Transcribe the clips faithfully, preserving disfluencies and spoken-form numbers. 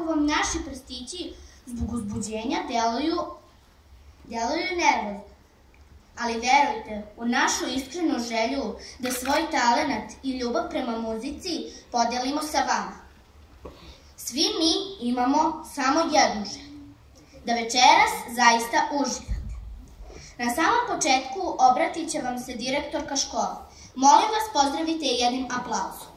kako vam naši prstići zbog uzbuđenja deluju, deluju nervozno. Ali verujte u našu iskrenu želju da svoj talenat i ljubav prema muzici podelimo sa vama. Svi mi imamo samo jednu želju, da večeras zaista uživate. Na samom početku obratit će vam se direktorka škole. Molim vas, pozdravite je jednim aplauzom.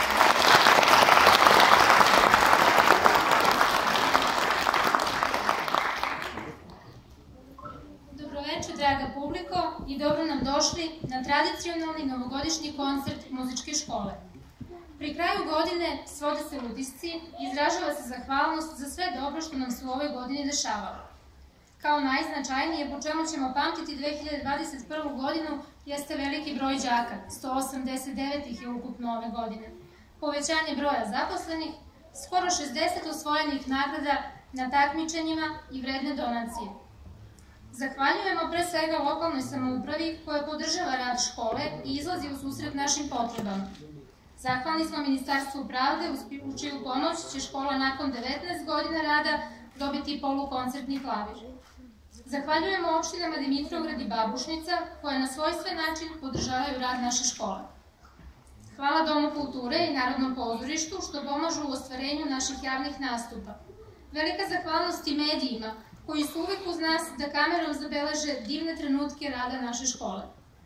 Dobroveče, draga publiko, i dobro nam došli na tradicionalni novogodišnji koncert muzičke škole. Pri kraju godine svode se utisci i izražava se zahvalnost za sve dobro što nam se u ovoj godini dešavalo. Kao najznačajnije, po čemu ćemo pamtiti dve hiljade dvadeset prvu godinu, jeste veliki broj đaka, sto osamdeset devet ih je ukupno ove godine, povećanje broja zaposlenih, skoro šezdeset osvojenih nagrada na takmičenjima i vredne donacije. Zahvaljujemo pre svega lokalnoj samoupravi koja podržava rad škole i izlazi u susret našim potrebama. Zahvalni smo Ministarstvu pravde, u čiju pomoć će škola nakon devetnaest godina rada dobiti polukoncertni klavir. Zahvaljujemo opštinama Dimitrovgrad i Babušnica, koje na svojstven način podržavaju rad naše škole. Hvala Domu kulture i Narodnom pozorištu što pomažu u ostvarenju naših javnih nastupa. Velika zahvalnost i medijima, koji su uvek uz nas da kamerom zabeleže divne trenutke rada naše škole.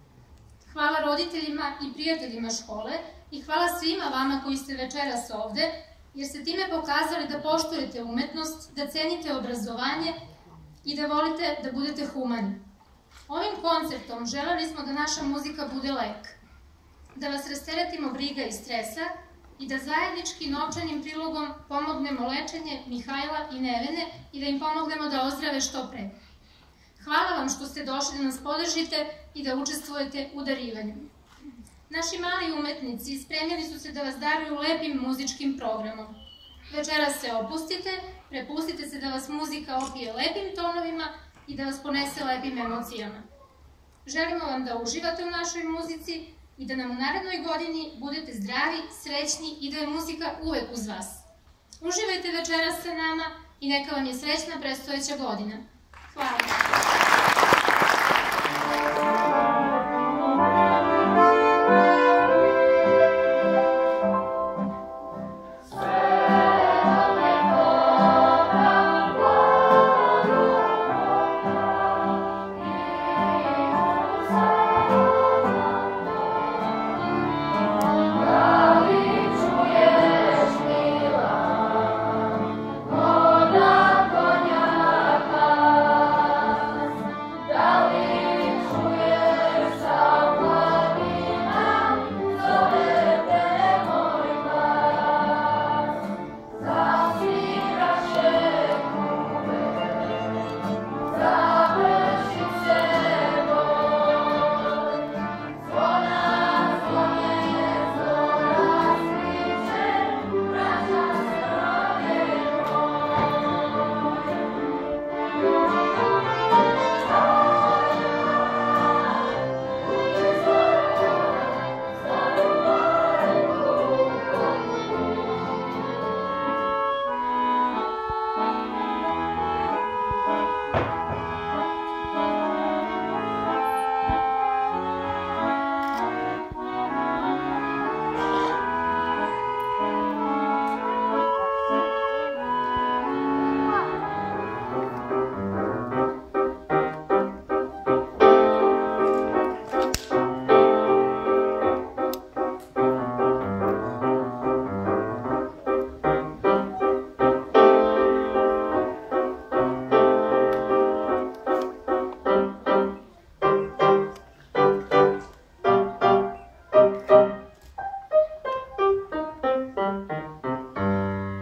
Hvala roditeljima i prijateljima škole i hvala svima vama koji ste večeras ovde, jer ste time pokazali da poštujete umetnost, da cenite obrazovanje i da volite da budete humani. Ovim koncertom želeli smo da naša muzika bude lek, da vas rasteretimo briga i stresa i da zajednički novčanim prilogom pomognemo lečenje Mihajla i Nevene i da im pomognemo da ozdrave što pre. Hvala vam što ste došli da nas podržite i da učestvujete u darivanju. Naši mali umetnici spremili su se da vas daruju lepim muzičkim programom. Večeras se opustite, prepustite se da vas muzika opije lepim tonovima i da vas ponese lepim emocijama. Želimo vam da uživate u našoj muzici i da nam u narednoj godini budete zdravi, srećni i da je muzika uvek uz vas. Uživajte večeras sa nama i neka vam je srećna predstojeća godina. Hvala.